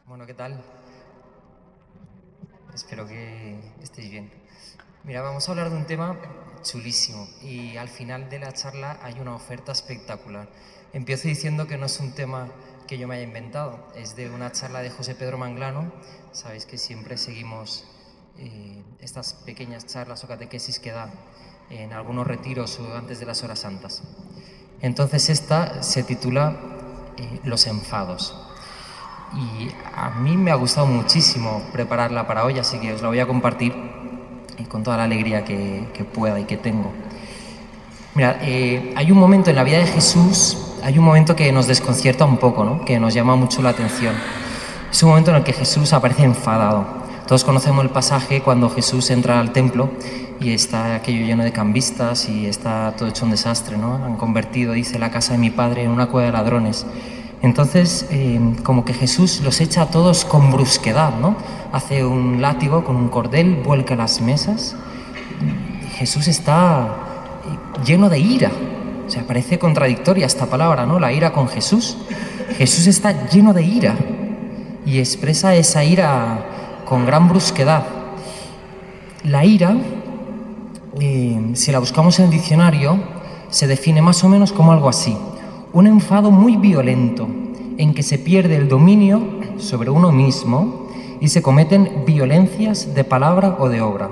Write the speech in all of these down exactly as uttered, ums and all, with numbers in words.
Bueno, ¿qué tal? Espero que estéis bien. Mira, vamos a hablar de un tema chulísimo y al final de la charla hay una oferta espectacular. Empiezo diciendo que no es un tema que yo me haya inventado, es de una charla de José Pedro Manglano. Sabéis que siempre seguimos eh, estas pequeñas charlas o catequesis que da en algunos retiros o antes de las horas santas. Entonces esta se titula eh, Los enfados. Y a mí me ha gustado muchísimo prepararla para hoy, así que os la voy a compartir con toda la alegría que, que pueda y que tengo. Mira, eh, hay un momento en la vida de Jesús, hay un momento que nos desconcierta un poco, ¿no? Que nos llama mucho la atención. Es un momento en el que Jesús aparece enfadado. Todos conocemos el pasaje cuando Jesús entra al templo y está aquello lleno de cambistas y está todo hecho un desastre, ¿no? Han convertido, dice, la casa de mi padre en una cueva de ladrones. Entonces, eh, como que Jesús los echa a todos con brusquedad, ¿no? Hace un látigo con un cordel, vuelca las mesas. Jesús está lleno de ira. O sea, parece contradictoria esta palabra, ¿no? La ira con Jesús. Jesús está lleno de ira y expresa esa ira con gran brusquedad. La ira, eh, si la buscamos en el diccionario, se define más o menos como algo así: un enfado muy violento en que se pierde el dominio sobre uno mismo y se cometen violencias de palabra o de obra.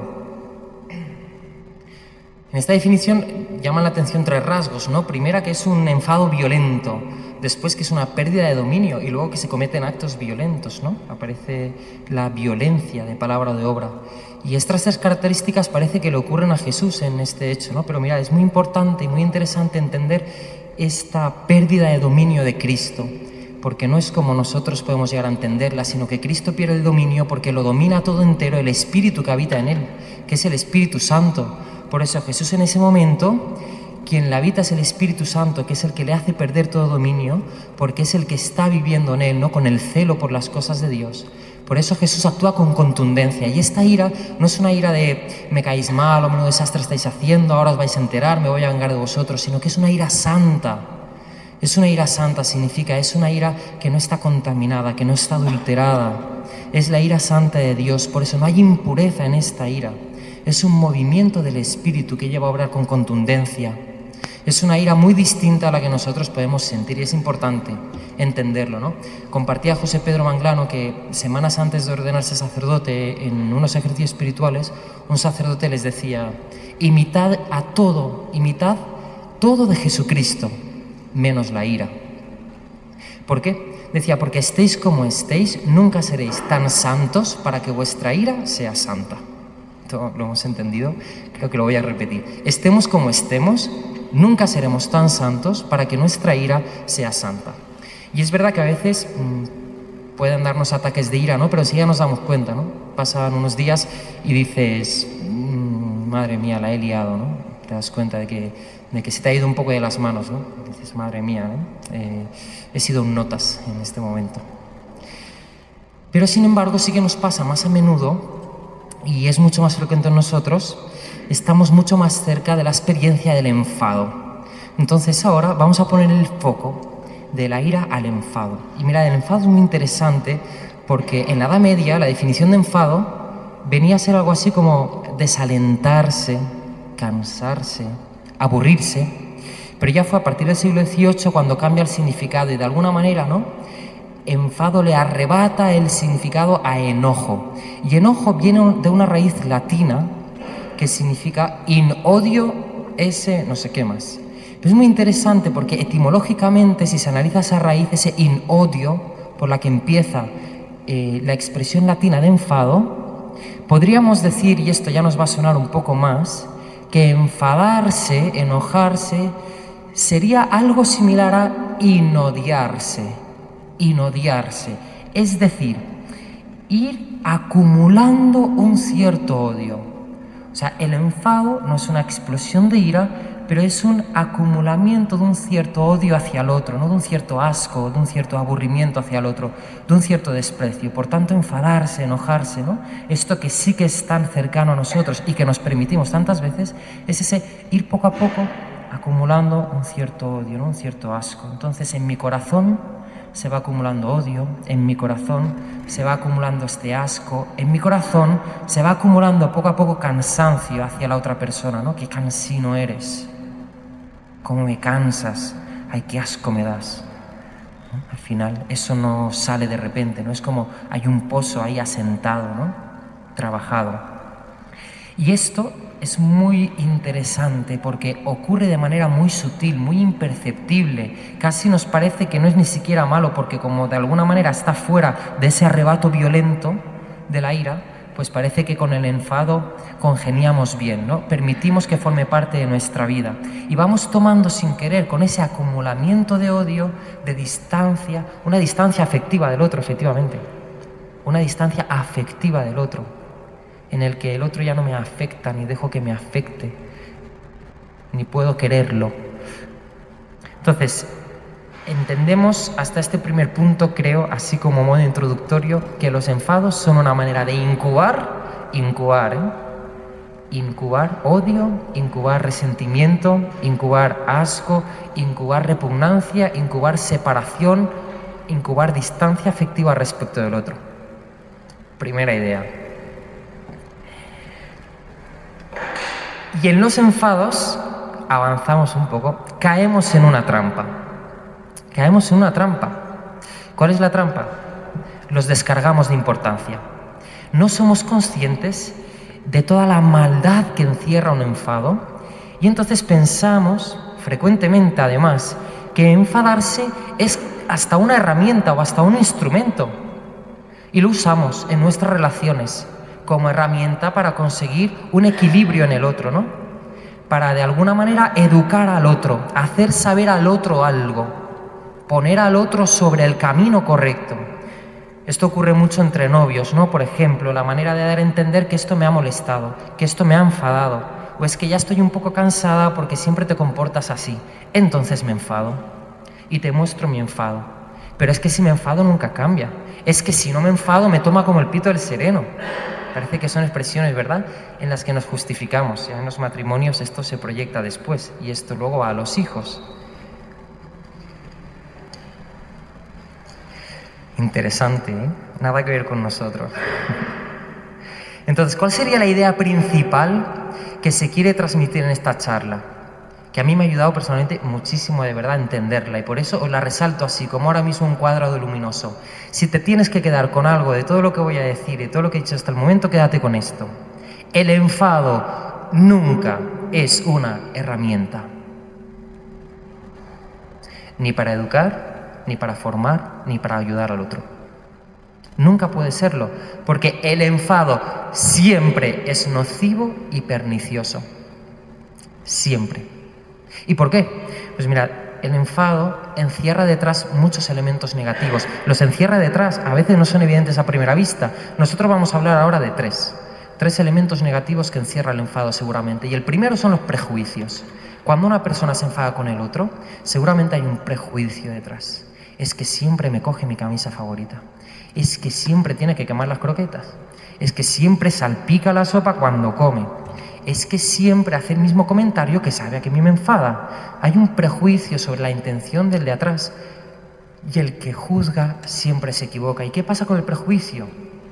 En esta definición llaman la atención tres rasgos, ¿no? Primera, que es un enfado violento; después, que es una pérdida de dominio; y luego que se cometen actos violentos, ¿no? Aparece la violencia de palabra o de obra. Y estas tres características parece que le ocurren a Jesús en este hecho, ¿no? Pero mirad, es muy importante y muy interesante entender esta pérdida de dominio de Cristo, porque no es como nosotros podemos llegar a entenderla, sino que Cristo pierde el dominio porque lo domina todo entero el Espíritu que habita en él, que es el Espíritu Santo. Por eso Jesús en ese momento, quien la habita es el Espíritu Santo, que es el que le hace perder todo dominio, porque es el que está viviendo en él, ¿no? Con el celo por las cosas de Dios. Por eso Jesús actúa con contundencia, y esta ira no es una ira de me caéis mal o menudo desastre estáis haciendo, ahora os vais a enterar, me voy a vengar de vosotros, sino que es una ira santa. Es una ira santa, significa, es una ira que no está contaminada, que no está adulterada. Es la ira santa de Dios, por eso no hay impureza en esta ira. Es un movimiento del Espíritu que lleva a obrar con contundencia. Es una ira muy distinta a la que nosotros podemos sentir, y es importante entenderlo, ¿no? Compartía José Pedro Manglano que semanas antes de ordenarse sacerdote, en unos ejercicios espirituales, un sacerdote les decía: imitad a todo, imitad todo de Jesucristo, menos la ira. ¿Por qué? Decía, porque estéis como estéis, nunca seréis tan santos para que vuestra ira sea santa. Esto lo hemos entendido, creo que lo voy a repetir. Estemos como estemos, nunca seremos tan santos para que nuestra ira sea santa. Y es verdad que a veces mmm, pueden darnos ataques de ira, ¿no? Pero si ya nos damos cuenta, ¿no? Pasan unos días y dices, mmm, madre mía, la he liado, ¿no? Te das cuenta de que, de que se te ha ido un poco de las manos, ¿no? Dices, madre mía, ¿no? Eh, he sido un notas en este momento. Pero sin embargo sí que nos pasa más a menudo, y es mucho más frecuente en nosotros, estamos mucho más cerca de la experiencia del enfado. Entonces ahora vamos a poner el foco de la ira al enfado. Y mira, el enfado es muy interesante porque en la Edad Media la definición de enfado venía a ser algo así como desalentarse, cansarse, aburrirse, pero ya fue a partir del siglo dieciocho cuando cambia el significado y de alguna manera, ¿no? Enfado le arrebata el significado a enojo. Y enojo viene de una raíz latina que significa in odio ese no sé qué más. Pero es muy interesante porque etimológicamente, si se analiza esa raíz, ese in odio, por la que empieza eh, la expresión latina de enfado, podríamos decir, y esto ya nos va a sonar un poco más, que enfadarse, enojarse, sería algo similar a inodiarse, inodiarse, es decir, ir acumulando un cierto odio. O sea, el enfado no es una explosión de ira, pero es un acumulamiento de un cierto odio hacia el otro, no de un cierto asco, de un cierto aburrimiento hacia el otro, de un cierto desprecio. Por tanto, enfadarse, enojarse, ¿no? Esto que sí que es tan cercano a nosotros y que nos permitimos tantas veces, es ese ir poco a poco acumulando un cierto odio, ¿no? Un cierto asco. Entonces, en mi corazón se va acumulando odio, en mi corazón se va acumulando este asco, en mi corazón se va acumulando poco a poco cansancio hacia la otra persona, ¿no? Qué cansino eres, cómo me cansas, ay, qué asco me das. ¿No? Al final eso no sale de repente, ¿no? Es como hay un pozo ahí asentado, ¿no? Trabajado. Y esto es muy interesante porque ocurre de manera muy sutil, muy imperceptible. Casi nos parece que no es ni siquiera malo porque como de alguna manera está fuera de ese arrebato violento de la ira, pues parece que con el enfado congeniamos bien, ¿no? Permitimos que forme parte de nuestra vida y vamos tomando sin querer con ese acumulamiento de odio, de distancia, una distancia afectiva del otro, efectivamente, una distancia afectiva del otro, en el que el otro ya no me afecta, ni dejo que me afecte, ni puedo quererlo. Entonces, entendemos hasta este primer punto, creo, así como modo introductorio, que los enfados son una manera de incubar, incubar, ¿eh? incubar odio, incubar resentimiento, incubar asco, incubar repugnancia, incubar separación, incubar distancia afectiva respecto del otro. Primera idea. Y en los enfados, avanzamos un poco, caemos en una trampa. Caemos en una trampa. ¿Cuál es la trampa? Los descargamos de importancia. No somos conscientes de toda la maldad que encierra un enfado y entonces pensamos, frecuentemente además, que enfadarse es hasta una herramienta o hasta un instrumento. Y lo usamos en nuestras relaciones como herramienta para conseguir un equilibrio en el otro, ¿no? Para de alguna manera educar al otro, hacer saber al otro algo, poner al otro sobre el camino correcto. Esto ocurre mucho entre novios, ¿no? Por ejemplo, la manera de dar a entender que esto me ha molestado, que esto me ha enfadado, o es que ya estoy un poco cansada porque siempre te comportas así. Entonces me enfado y te muestro mi enfado. Pero es que si me enfado nunca cambia. Es que si no me enfado me toma como el pito del sereno. Parece que son expresiones, ¿verdad?, en las que nos justificamos. Ya en los matrimonios esto se proyecta después y esto luego va a los hijos. Interesante, ¿eh? Nada que ver con nosotros. Entonces, ¿cuál sería la idea principal que se quiere transmitir en esta charla? Que a mí me ha ayudado personalmente muchísimo, de verdad, a entenderla y por eso os la resalto así, como ahora mismo un cuadrado luminoso. Si te tienes que quedar con algo de todo lo que voy a decir y todo lo que he dicho hasta el momento, quédate con esto. El enfado nunca es una herramienta. Ni para educar, ni para formar, ni para ayudar al otro. Nunca puede serlo, porque el enfado siempre es nocivo y pernicioso. Siempre. ¿Y por qué? Pues mirad, el enfado encierra detrás muchos elementos negativos. Los encierra detrás, a veces no son evidentes a primera vista. Nosotros vamos a hablar ahora de tres. Tres elementos negativos que encierra el enfado seguramente. Y el primero son los prejuicios. Cuando una persona se enfada con el otro, seguramente hay un prejuicio detrás. Es que siempre me coge mi camisa favorita. Es que siempre tiene que quemar las croquetas. Es que siempre salpica la sopa cuando come. Es que siempre hace el mismo comentario que sabe a que a mí me enfada. Hay un prejuicio sobre la intención del de atrás y el que juzga siempre se equivoca. ¿Y qué pasa con el prejuicio?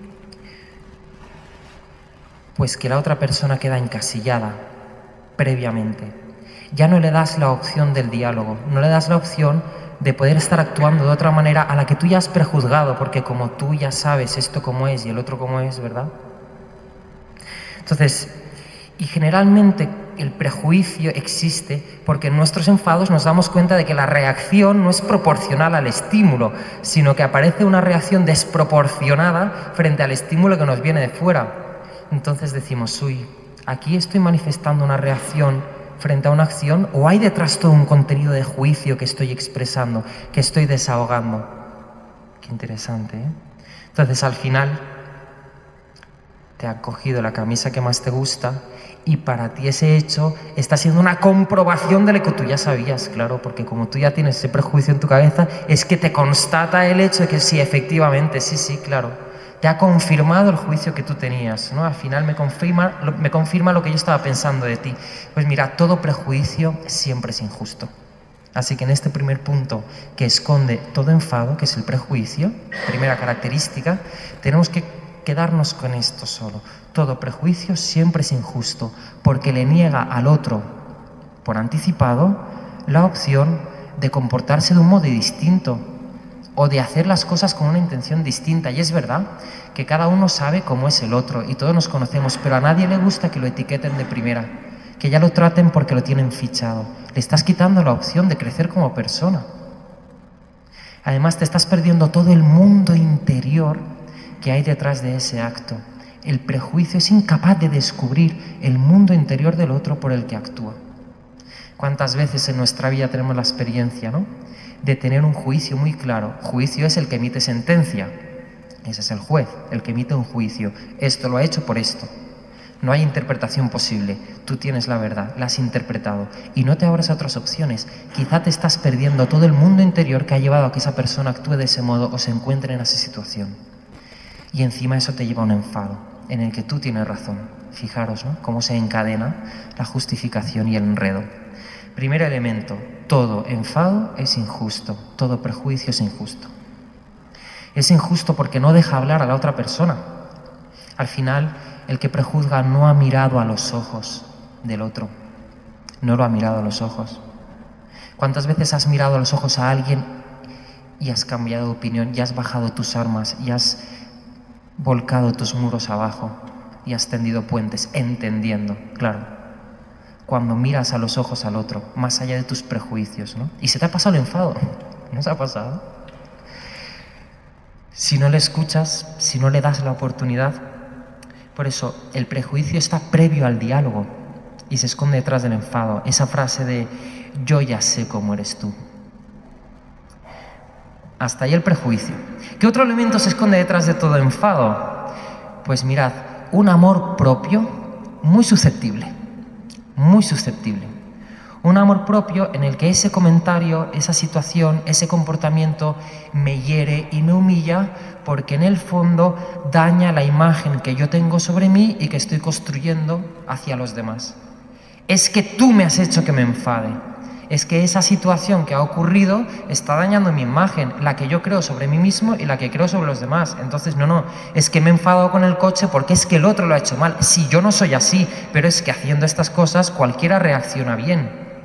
Pues que la otra persona queda encasillada previamente. Ya no le das la opción del diálogo, no le das la opción de poder estar actuando de otra manera a la que tú ya has prejuzgado, porque como tú ya sabes esto cómo es y el otro cómo es, ¿verdad? Entonces, y generalmente el prejuicio existe porque en nuestros enfados nos damos cuenta de que la reacción no es proporcional al estímulo, sino que aparece una reacción desproporcionada frente al estímulo que nos viene de fuera. Entonces decimos, uy, aquí estoy manifestando una reacción frente a una acción o hay detrás todo un contenido de juicio que estoy expresando, que estoy desahogando. Qué interesante, ¿eh? Entonces al final te ha cogido la camisa que más te gusta y para ti ese hecho está siendo una comprobación de lo que tú ya sabías, claro, porque como tú ya tienes ese prejuicio en tu cabeza, es que te constata el hecho de que sí, efectivamente, sí, sí, claro, te ha confirmado el juicio que tú tenías, ¿no? Al final me confirma, me confirma lo que yo estaba pensando de ti. Pues mira, todo prejuicio siempre es injusto. Así que en este primer punto que esconde todo enfado, que es el prejuicio, primera característica, tenemos que quedarnos con esto solo. Todo prejuicio siempre es injusto, porque le niega al otro, por anticipado, la opción de comportarse de un modo distinto o de hacer las cosas con una intención distinta. Y es verdad que cada uno sabe cómo es el otro y todos nos conocemos, pero a nadie le gusta que lo etiqueten de primera, que ya lo traten porque lo tienen fichado. Le estás quitando la opción de crecer como persona. Además, te estás perdiendo todo el mundo interior que hay detrás de ese acto. El prejuicio es incapaz de descubrir el mundo interior del otro por el que actúa. ¿Cuántas veces en nuestra vida tenemos la experiencia, ¿no?, de tener un juicio muy claro? Juicio es el que emite sentencia. Ese es el juez, el que emite un juicio. Esto lo ha hecho por esto. No hay interpretación posible. Tú tienes la verdad, la has interpretado y no te abras a otras opciones. Quizá te estás perdiendo todo el mundo interior que ha llevado a que esa persona actúe de ese modo o se encuentre en esa situación. Y encima eso te lleva a un enfado en el que tú tienes razón. Fijaros, ¿no?, cómo se encadena la justificación y el enredo. Primer elemento, todo enfado es injusto, todo prejuicio es injusto. Es injusto porque no deja hablar a la otra persona. Al final, el que prejuzga no ha mirado a los ojos del otro, no lo ha mirado a los ojos. ¿Cuántas veces has mirado a los ojos a alguien y has cambiado de opinión, y has bajado tus armas, y has volcado tus muros abajo, y has tendido puentes, entendiendo, claro, cuando miras a los ojos al otro, más allá de tus prejuicios, ¿no? Y se te ha pasado el enfado, ¿no se ha pasado? Si no le escuchas, si no le das la oportunidad. Por eso, el prejuicio está previo al diálogo y se esconde detrás del enfado. Esa frase de yo ya sé cómo eres tú. Hasta ahí el prejuicio. ¿Qué otro elemento se esconde detrás de todo enfado? Pues mirad, un amor propio muy susceptible, muy susceptible. Un amor propio en el que ese comentario, esa situación, ese comportamiento me hiere y me humilla porque en el fondo daña la imagen que yo tengo sobre mí y que estoy construyendo hacia los demás. Es que tú me has hecho que me enfade. Es que esa situación que ha ocurrido está dañando mi imagen, la que yo creo sobre mí mismo y la que creo sobre los demás. Entonces, no, no, es que me he enfadado con el coche porque es que el otro lo ha hecho mal. Sí, yo no soy así, pero es que haciendo estas cosas cualquiera reacciona bien.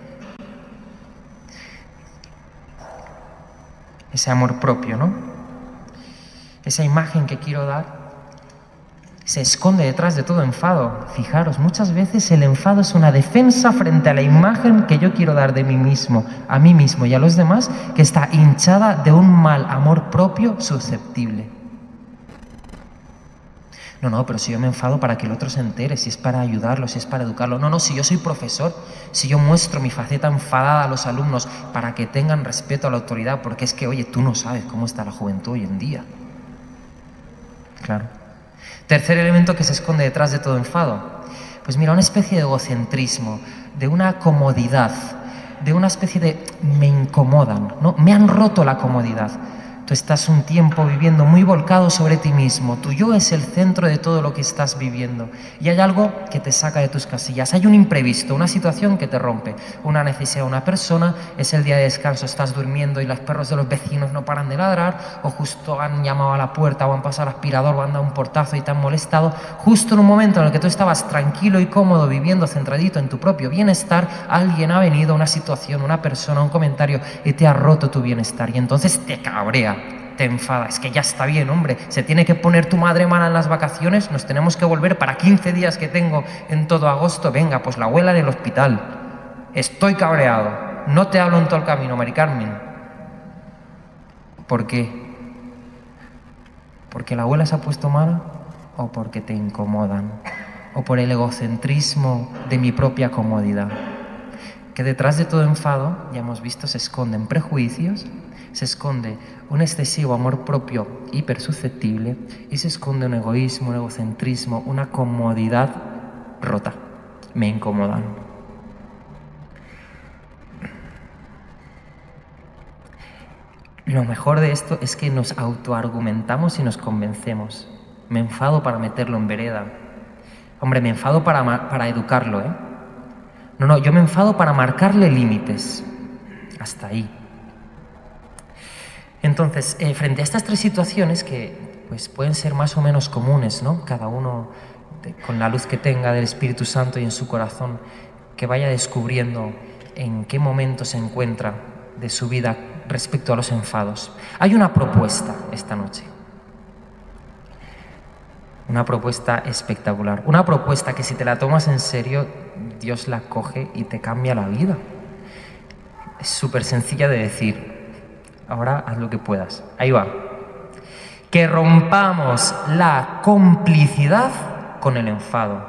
Ese amor propio, ¿no? Esa imagen que quiero dar se esconde detrás de todo enfado. Fijaros, muchas veces el enfado es una defensa frente a la imagen que yo quiero dar de mí mismo, a mí mismo y a los demás, que está hinchada de un mal amor propio susceptible. No, no, pero si yo me enfado para que el otro se entere, si es para ayudarlo, si es para educarlo. No, no, si yo soy profesor, si yo muestro mi faceta enfadada a los alumnos para que tengan respeto a la autoridad, porque es que, oye, tú no sabes cómo está la juventud hoy en día. Claro. Tercer elemento que se esconde detrás de todo enfado. Pues mira, una especie de egocentrismo, de una comodidad, de una especie de me incomodan, ¿no? Me han roto la comodidad. Tú estás un tiempo viviendo muy volcado sobre ti mismo. Tu yo es el centro de todo lo que estás viviendo. Y hay algo que te saca de tus casillas. Hay un imprevisto, una situación que te rompe. Una necesidad de una persona, es el día de descanso, estás durmiendo y los perros de los vecinos no paran de ladrar, o justo han llamado a la puerta o han pasado al aspirador o han dado un portazo y te han molestado. Justo en un momento en el que tú estabas tranquilo y cómodo, viviendo centradito en tu propio bienestar, alguien ha venido, una situación, una persona, un comentario y te ha roto tu bienestar. Y entonces te cabrea. Te enfada, es que ya está bien, hombre, se tiene que poner tu madre mala en las vacaciones, nos tenemos que volver para quince días que tengo en todo agosto, venga, pues la abuela en el hospital, estoy cabreado, no te hablo en todo el camino, Mari Carmen. ¿Por qué? ¿Porque la abuela se ha puesto mala o porque te incomodan? ¿O por el egocentrismo de mi propia comodidad? Que detrás de todo enfado, ya hemos visto, se esconden prejuicios, se esconde un excesivo amor propio hipersusceptible y se esconde un egoísmo, un egocentrismo, una comodidad rota. Me incomodan. Lo mejor de esto es que nos autoargumentamos y nos convencemos. Me enfado para meterlo en vereda. Hombre, me enfado para, para educarlo, ¿eh? No, no, yo me enfado para marcarle límites. hasta ahí. Entonces, eh, frente a estas tres situaciones que pues, pueden ser más o menos comunes, ¿no? Cada uno de, con la luz que tenga del Espíritu Santo y en su corazón, que vaya descubriendo en qué momento se encuentra de su vida respecto a los enfados. Hay una propuesta esta noche. Una propuesta espectacular. Una propuesta que si te la tomas en serio, Dios la coge y te cambia la vida. Es súper sencilla de decir. Ahora haz lo que puedas. Ahí va. Que rompamos la complicidad con el enfado.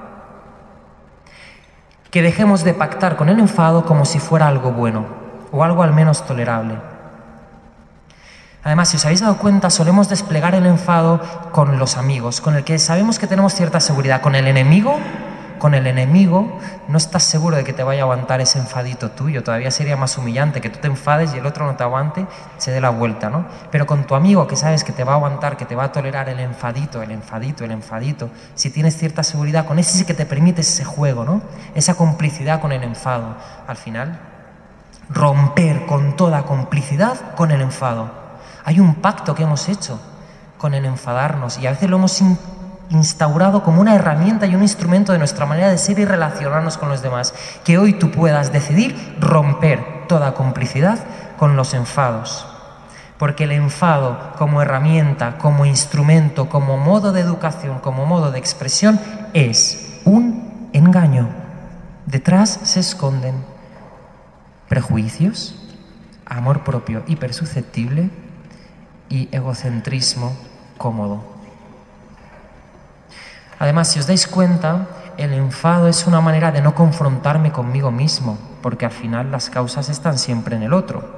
Que dejemos de pactar con el enfado como si fuera algo bueno, o algo al menos tolerable. Además, si os habéis dado cuenta, solemos desplegar el enfado con los amigos, con el que sabemos que tenemos cierta seguridad. Con el enemigo, con el enemigo, no estás seguro de que te vaya a aguantar ese enfadito tuyo. Todavía sería más humillante que tú te enfades y el otro no te aguante, se dé la vuelta, ¿no? Pero con tu amigo, que sabes que te va a aguantar, que te va a tolerar el enfadito, el enfadito, el enfadito, si tienes cierta seguridad, con ese sí que te permites ese juego, ¿no? Esa complicidad con el enfado. Al final, romper con toda complicidad con el enfado. Hay un pacto que hemos hecho con el enfadarnos y a veces lo hemos instaurado como una herramienta y un instrumento de nuestra manera de ser y relacionarnos con los demás. Que hoy tú puedas decidir romper toda complicidad con los enfados. Porque el enfado como herramienta, como instrumento, como modo de educación, como modo de expresión, es un engaño. Detrás se esconden prejuicios, amor propio hipersusceptible y egocentrismo cómodo. Además, si os dais cuenta, el enfado es una manera de no confrontarme conmigo mismo, porque al final las causas están siempre en el otro.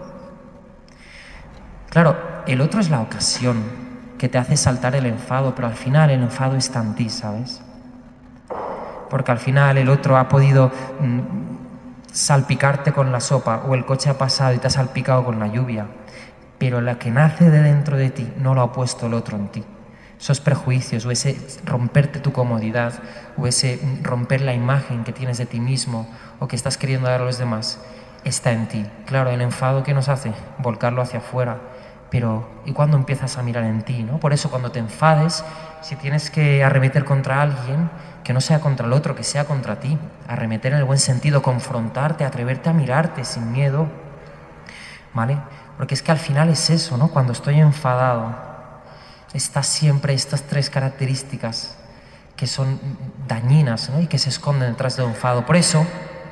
Claro, el otro es la ocasión que te hace saltar el enfado, pero al final el enfado está en ti, ¿sabes? Porque al final el otro ha podido mmm, salpicarte con la sopa, o el coche ha pasado y te ha salpicado con la lluvia, pero la que nace de dentro de ti no lo ha puesto el otro en ti. Esos prejuicios, o ese romperte tu comodidad, o ese romper la imagen que tienes de ti mismo, o que estás queriendo dar a los demás, está en ti. Claro, el enfado, ¿qué nos hace? Volcarlo hacia afuera. Pero, ¿y cuándo empiezas a mirar en ti, no? Por eso, cuando te enfades, si tienes que arremeter contra alguien, que no sea contra el otro, que sea contra ti. Arremeter en el buen sentido, confrontarte, atreverte a mirarte sin miedo, ¿vale? Porque es que al final es eso, ¿no? Cuando estoy enfadado, está siempre estas tres características que son dañinas, ¿no? Y que se esconden detrás del enfado. Por eso,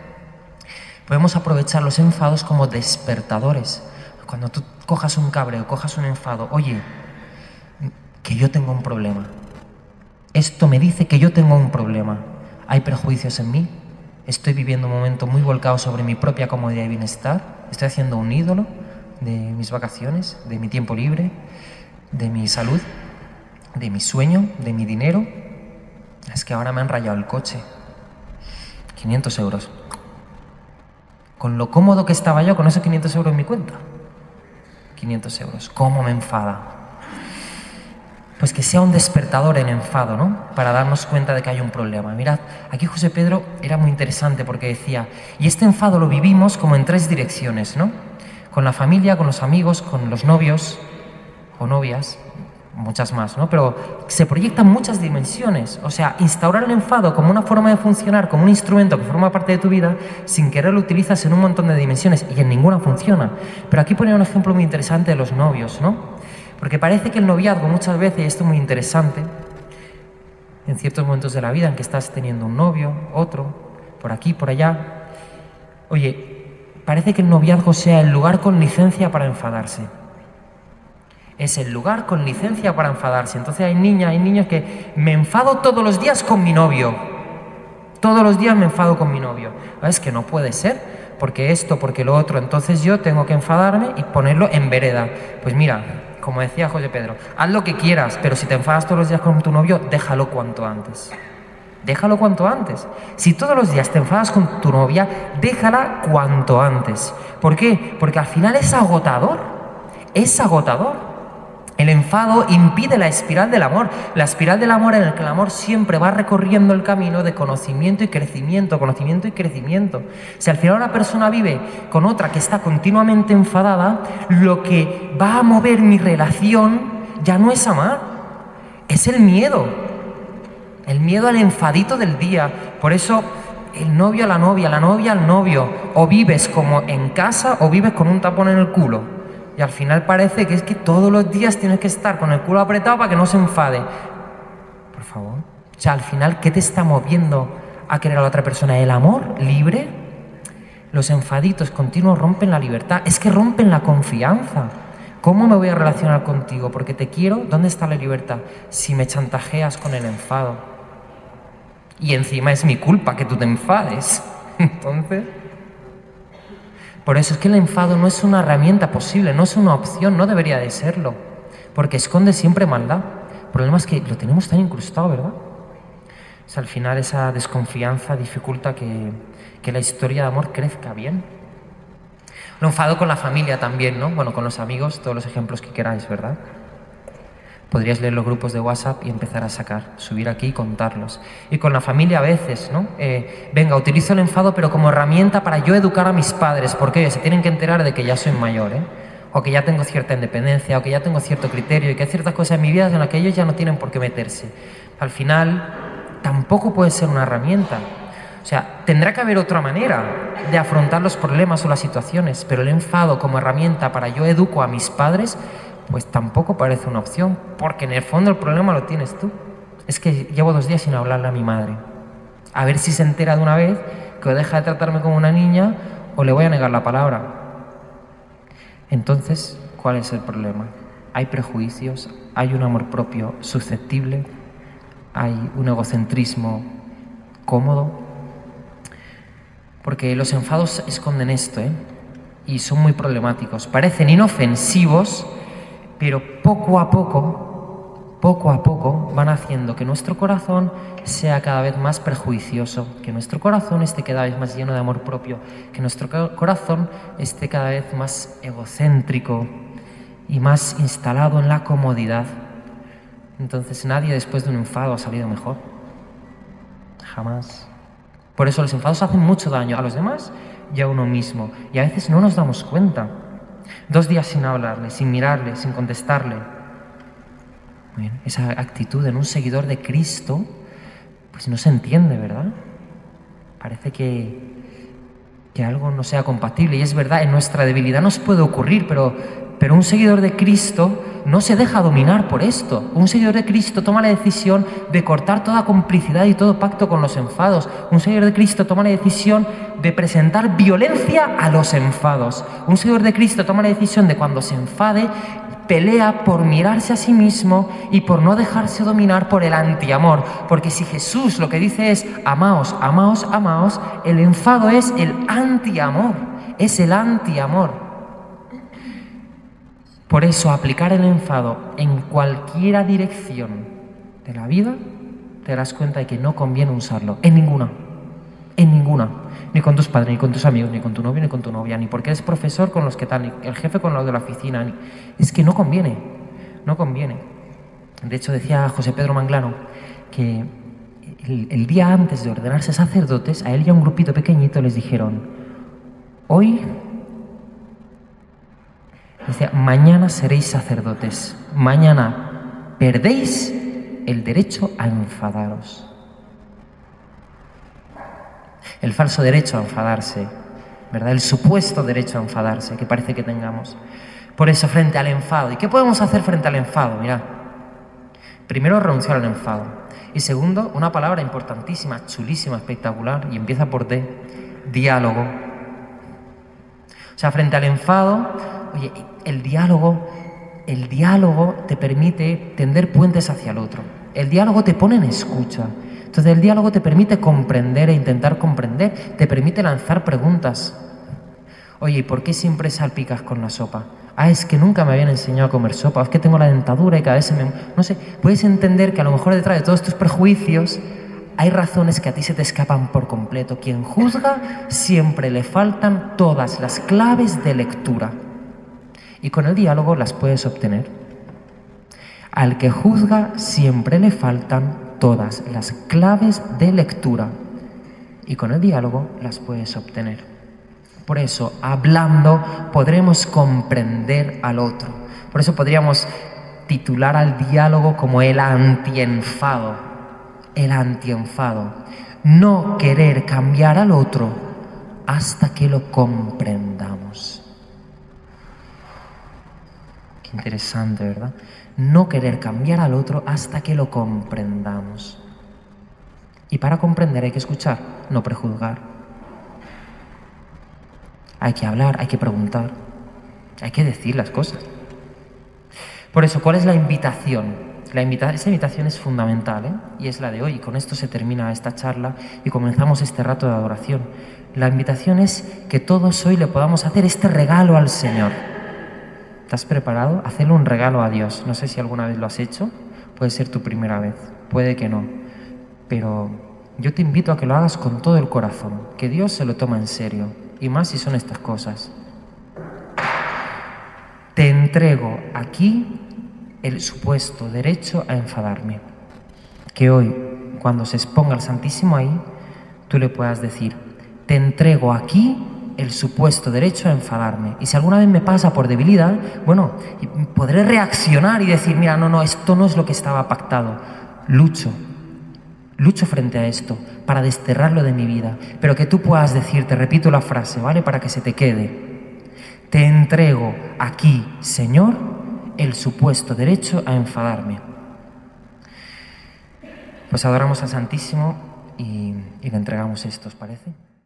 podemos aprovechar los enfados como despertadores. Cuando tú cojas un cabreo, cojas un enfado, oye, que yo tengo un problema. Esto me dice que yo tengo un problema. Hay prejuicios en mí. Estoy viviendo un momento muy volcado sobre mi propia comodidad y bienestar. Estoy haciendo un ídolo de mis vacaciones, de mi tiempo libre, de mi salud, de mi sueño, de mi dinero. Es que ahora me han rayado el coche. quinientos euros. Con lo cómodo que estaba yo con esos quinientos euros en mi cuenta. quinientos euros. ¿Cómo me enfada? Pues que sea un despertador el enfado, ¿no? Para darnos cuenta de que hay un problema. Mirad, aquí José Pedro era muy interesante porque decía, y este enfado lo vivimos como en tres direcciones, ¿no? Con la familia, con los amigos, con los novios o novias, muchas más, ¿no? Pero se proyectan muchas dimensiones. O sea, instaurar el enfado como una forma de funcionar, como un instrumento que forma parte de tu vida, sin querer lo utilizas en un montón de dimensiones y en ninguna funciona. Pero aquí ponía un ejemplo muy interesante de los novios, ¿no? Porque parece que el noviazgo muchas veces, y esto es muy interesante, en ciertos momentos de la vida en que estás teniendo un novio, otro, por aquí, por allá, oye, parece que el noviazgo sea el lugar con licencia para enfadarse. Es el lugar con licencia para enfadarse. Entonces hay niñas, hay niños que me enfado todos los días con mi novio. Todos los días me enfado con mi novio. Es que no puede ser, porque esto, porque lo otro. Entonces yo tengo que enfadarme y ponerlo en vereda. Pues mira, como decía José Pedro, haz lo que quieras, pero si te enfadas todos los días con tu novio, déjalo cuanto antes. Déjalo cuanto antes. Si todos los días te enfadas con tu novia, déjala cuanto antes. ¿Por qué? Porque al final es agotador. Es agotador. El enfado impide la espiral del amor, la espiral del amor en la que el amor siempre va recorriendo el camino de conocimiento y crecimiento, conocimiento y crecimiento. Si al final una persona vive con otra que está continuamente enfadada, lo que va a mover mi relación ya no es amar, es el miedo, el miedo al enfadito del día. Por eso el novio a la novia, la novia al novio, o vives como en casa o vives con un tapón en el culo. Y al final parece que es que todos los días tienes que estar con el culo apretado para que no se enfade. Por favor. O sea, al final, ¿qué te está moviendo a querer a la otra persona? ¿El amor libre? Los enfaditos continuos rompen la libertad. Es que rompen la confianza. ¿Cómo me voy a relacionar contigo? Porque te quiero. ¿Dónde está la libertad? Si me chantajeas con el enfado. Y encima es mi culpa que tú te enfades. Entonces... Por eso es que el enfado no es una herramienta posible, no es una opción, no debería de serlo, porque esconde siempre maldad. El problema es que lo tenemos tan incrustado, ¿verdad? O sea, al final esa desconfianza dificulta que, que la historia de amor crezca bien. Lo enfado con la familia también, ¿no? Bueno, con los amigos, todos los ejemplos que queráis, ¿verdad? Podríais leer los grupos de WhatsApp y empezar a sacar, subir aquí y contarlos. Y con la familia a veces, ¿no? Eh, venga, utilizo el enfado pero como herramienta para yo educar a mis padres, porque oye, se tienen que enterar de que ya soy mayor, ¿eh? O que ya tengo cierta independencia, o que ya tengo cierto criterio, y que hay ciertas cosas en mi vida en las que ellos ya no tienen por qué meterse. Al final, tampoco puede ser una herramienta. O sea, tendrá que haber otra manera de afrontar los problemas o las situaciones, pero el enfado como herramienta para yo educo a mis padres, pues tampoco parece una opción, porque en el fondo el problema lo tienes tú. Es que llevo dos días sin hablarle a mi madre. A ver si se entera de una vez que o deja de tratarme como una niña o le voy a negar la palabra. Entonces, ¿cuál es el problema? Hay prejuicios, hay un amor propio susceptible, hay un egocentrismo cómodo. Porque los enfados esconden esto, ¿eh? Y son muy problemáticos. Parecen inofensivos, pero poco a poco, poco a poco, van haciendo que nuestro corazón sea cada vez más prejuicioso, que nuestro corazón esté cada vez más lleno de amor propio, que nuestro corazón esté cada vez más egocéntrico y más instalado en la comodidad. Entonces nadie después de un enfado ha salido mejor. Jamás. Por eso los enfados hacen mucho daño a los demás y a uno mismo. Y a veces no nos damos cuenta. Dos días sin hablarle, sin mirarle, sin contestarle. Bien, esa actitud en un seguidor de Cristo, pues no se entiende, ¿verdad? Parece que, que algo no sea compatible. Y es verdad, en nuestra debilidad nos puede ocurrir, pero, pero un seguidor de Cristo no se deja dominar por esto. Un seguidor de Cristo toma la decisión de cortar toda complicidad y todo pacto con los enfados. Un seguidor de Cristo toma la decisión de presentar violencia a los enfados. Un seguidor de Cristo toma la decisión de cuando se enfade, pelea por mirarse a sí mismo y por no dejarse dominar por el antiamor. Porque si Jesús lo que dice es amaos, amaos, amaos, el enfado es el antiamor, es el antiamor. Por eso, aplicar el enfado en cualquiera dirección de la vida, te darás cuenta de que no conviene usarlo, en ninguna, en ninguna. Ni con tus padres, ni con tus amigos, ni con tu novio, ni con tu novia, ni porque eres profesor con los que tal, ni el jefe con los de la oficina. Ni... Es que no conviene, no conviene. De hecho, decía José Pedro Manglano que el, el día antes de ordenarse sacerdotes, a él y a un grupito pequeñito les dijeron: hoy... Decía, mañana seréis sacerdotes, mañana perdéis el derecho a enfadaros. El falso derecho a enfadarse, ¿verdad? El supuesto derecho a enfadarse que parece que tengamos. Por eso, frente al enfado. ¿Y qué podemos hacer frente al enfado? Mirad, primero, renunciar al enfado. Y segundo, una palabra importantísima, chulísima, espectacular, y empieza por D, diálogo. O sea, frente al enfado, oye, el diálogo, el diálogo te permite tender puentes hacia el otro. El diálogo te pone en escucha. Entonces el diálogo te permite comprender e intentar comprender, te permite lanzar preguntas. Oye, ¿y por qué siempre salpicas con la sopa? Ah, es que nunca me habían enseñado a comer sopa, es que tengo la dentadura y cada vez se me... No sé, puedes entender que a lo mejor detrás de todos tus prejuicios hay razones que a ti se te escapan por completo. Quien juzga siempre le faltan todas las claves de lectura. Y con el diálogo las puedes obtener. Al que juzga siempre le faltan todas las claves de lectura y con el diálogo las puedes obtener. Por eso, hablando, podremos comprender al otro. Por eso podríamos titular al diálogo como el antienfado. El antienfado. No querer cambiar al otro hasta que lo comprendamos. Qué interesante, ¿verdad? No querer cambiar al otro hasta que lo comprendamos. Y para comprender hay que escuchar, no prejuzgar. Hay que hablar, hay que preguntar, hay que decir las cosas. Por eso, ¿cuál es la invitación? La invita- esa invitación es fundamental, ¿eh? Y es la de hoy. Y con esto se termina esta charla y comenzamos este rato de adoración. La invitación es que todos hoy le podamos hacer este regalo al Señor. ¿Estás preparado? Hacerle un regalo a Dios. No sé si alguna vez lo has hecho. Puede ser tu primera vez. Puede que no. Pero yo te invito a que lo hagas con todo el corazón. Que Dios se lo toma en serio. Y más si son estas cosas. Te entrego aquí el supuesto derecho a enfadarme. Que hoy, cuando se exponga el Santísimo ahí, tú le puedas decir: te entrego aquí el supuesto derecho a enfadarme. Y si alguna vez me pasa por debilidad, bueno, podré reaccionar y decir: mira, no, no, esto no es lo que estaba pactado. Lucho, lucho frente a esto para desterrarlo de mi vida. Pero que tú puedas decir, te repito la frase, ¿vale? Para que se te quede. Te entrego aquí, Señor, el supuesto derecho a enfadarme. Pues adoramos al Santísimo y, y le entregamos esto, ¿os parece?